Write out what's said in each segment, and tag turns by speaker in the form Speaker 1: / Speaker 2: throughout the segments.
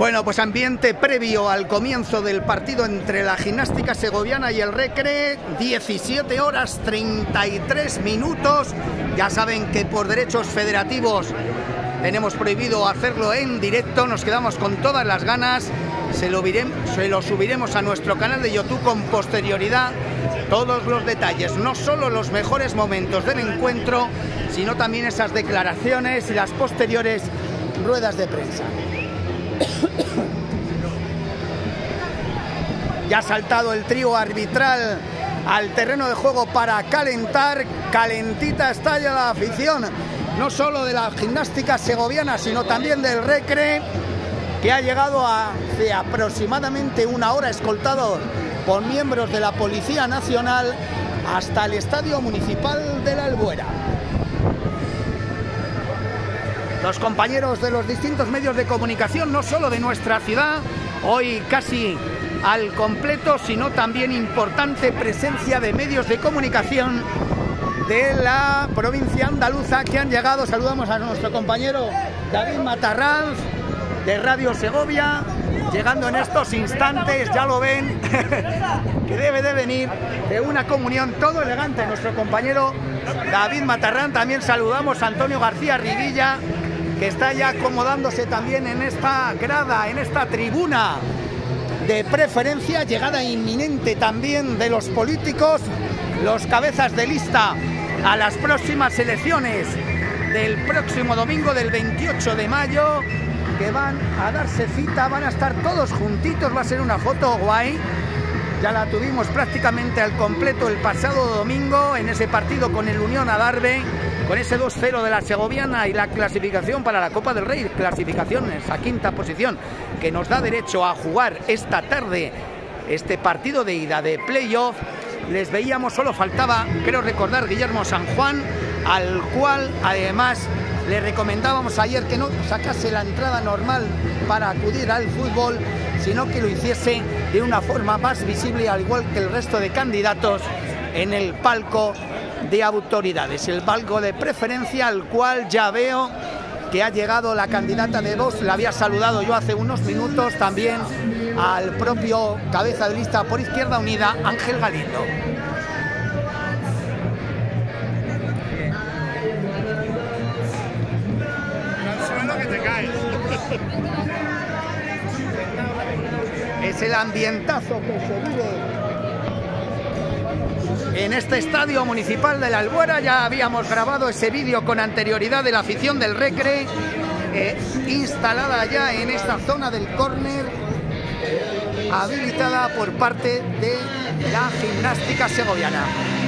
Speaker 1: Bueno, pues ambiente previo al comienzo del partido entre la Gimnástica Segoviana y el Recre, 17 horas 33 minutos. Ya saben que por derechos federativos tenemos prohibido hacerlo en directo, nos quedamos con todas las ganas, se lo subiremos a nuestro canal de YouTube con posterioridad, todos los detalles, no solo los mejores momentos del encuentro, sino también esas declaraciones y las posteriores ruedas de prensa. Ya ha saltado el trío arbitral al terreno de juego para calentar. Calentita está ya la afición, no solo de la Gimnástica Segoviana, sino también del Recre, que ha llegado hace aproximadamente una hora, escoltado por miembros de la Policía Nacional, hasta el Estadio Municipal de la Albuera. Los compañeros de los distintos medios de comunicación, no solo de nuestra ciudad, hoy casi al completo, sino también importante presencia de medios de comunicación de la provincia andaluza que han llegado. Saludamos a nuestro compañero David Matarranz de Radio Segovia, llegando en estos instantes, ya lo ven, que debe de venir de una comunión todo elegante nuestro compañero David Matarranz. También saludamos a Antonio García Rivilla, que está ya acomodándose también en esta grada, en esta tribuna de preferencia. Llegada inminente también de los políticos, los cabezas de lista a las próximas elecciones del próximo domingo, del 28 de mayo, que van a darse cita, van a estar todos juntitos, va a ser una foto guay. Ya la tuvimos prácticamente al completo el pasado domingo en ese partido con el Unión Adarve, con ese 2-0 de la Segoviana y la clasificación para la Copa del Rey, clasificaciones a quinta posición, que nos da derecho a jugar esta tarde este partido de ida de playoff. Les veíamos, solo faltaba, creo recordar, Guillermo San Juan, al cual además le recomendábamos ayer que no sacase la entrada normal para acudir al fútbol, sino que lo hiciese de una forma más visible, al igual que el resto de candidatos, en el palco de autoridades, el palco de preferencia, al cual ya veo que ha llegado la candidata de Vox. La había saludado yo hace unos minutos, también al propio cabeza de lista por Izquierda Unida, Ángel Galindo. Es el ambientazo que se vive en este Estadio Municipal de la Albuera. Ya habíamos grabado ese vídeo con anterioridad de la afición del Recre, instalada ya en esta zona del córner, habilitada por parte de la Gimnástica Segoviana.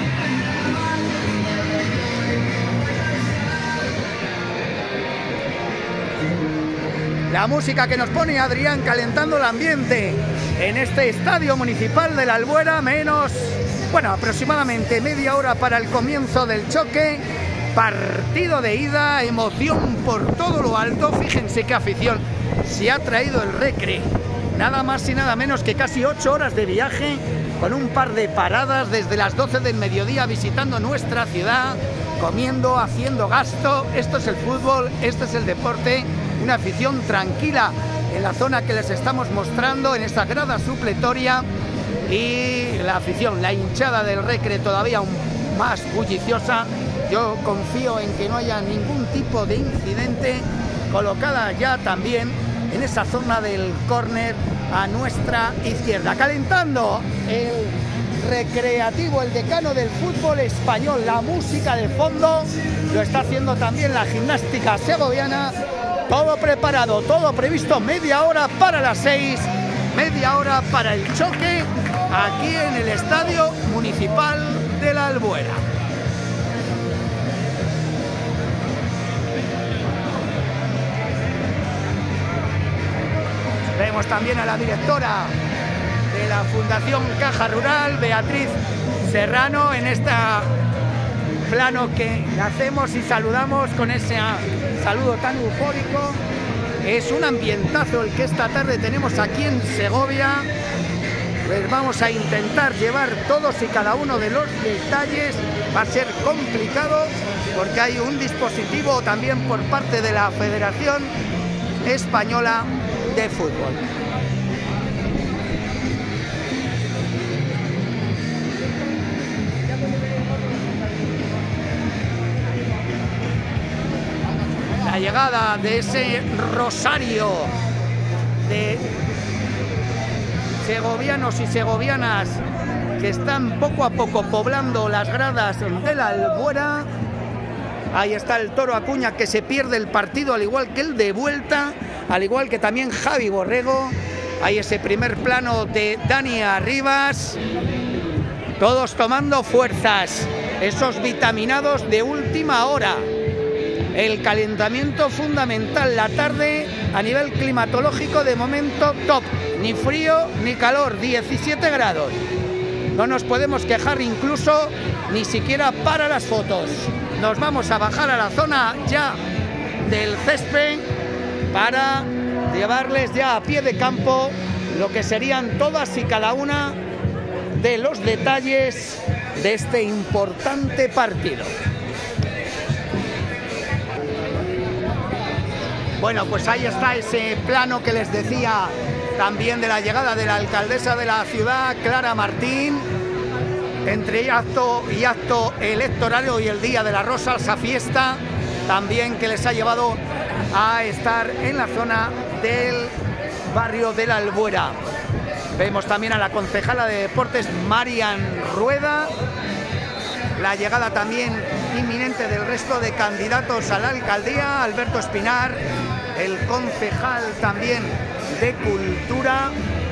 Speaker 1: La música que nos pone Adrián calentando el ambiente en este Estadio Municipal de la Albuera, menos, bueno, aproximadamente media hora para el comienzo del choque. Partido de ida, emoción por todo lo alto. Fíjense qué afición se ha traído el Recre. Nada más y nada menos que casi 8 horas de viaje, con un par de paradas desde las 12 del mediodía visitando nuestra ciudad, comiendo, haciendo gasto. Esto es el fútbol, esto es el deporte. Una afición tranquila en la zona que les estamos mostrando, en esta grada supletoria, y la afición, la hinchada del Recre todavía aún más bulliciosa. Yo confío en que no haya ningún tipo de incidente, colocada ya también en esa zona del córner a nuestra izquierda. Calentando el recreativo, el decano del fútbol español, la música de fondo, lo está haciendo también la Gimnástica Segoviana. Todo preparado, todo previsto, media hora para las 6, media hora para el choque, aquí en el Estadio Municipal de la Albuera. Vemos también a la directora de la Fundación Caja Rural, Beatriz Serrano, en este plano que hacemos y saludamos con ese saludo tan eufórico. Es un ambientazo el que esta tarde tenemos aquí en Segovia. Pues vamos a intentar llevar todos y cada uno de los detalles. Va a ser complicado porque hay un dispositivo también por parte de la Federación Española de fútbol. La llegada de ese rosario de segovianos y segovianas que están poco a poco poblando las gradas de la Albuera. Ahí está el Toro Acuña, que se pierde el partido, al igual que el de vuelta, al igual que también Javi Borrego. Hay ese primer plano de Dani Arribas. Todos tomando fuerzas, esos vitaminados de última hora. El calentamiento fundamental, la tarde a nivel climatológico de momento top. Ni frío ni calor, 17 grados. No nos podemos quejar incluso ni siquiera para las fotos. Nos vamos a bajar a la zona ya del césped para llevarles ya a pie de campo lo que serían todas y cada una de los detalles de este importante partido. Bueno, pues ahí está ese plano que les decía también de la llegada de la alcaldesa de la ciudad, Clara Martín, entre acto y acto electoral y el Día de la Rosa, esa fiesta también que les ha llevado a estar en la zona del barrio de la Albuera. Vemos también a la concejala de Deportes, Marian Rueda, la llegada también inminente del resto de candidatos a la alcaldía, Alberto Espinar, el concejal también de Cultura,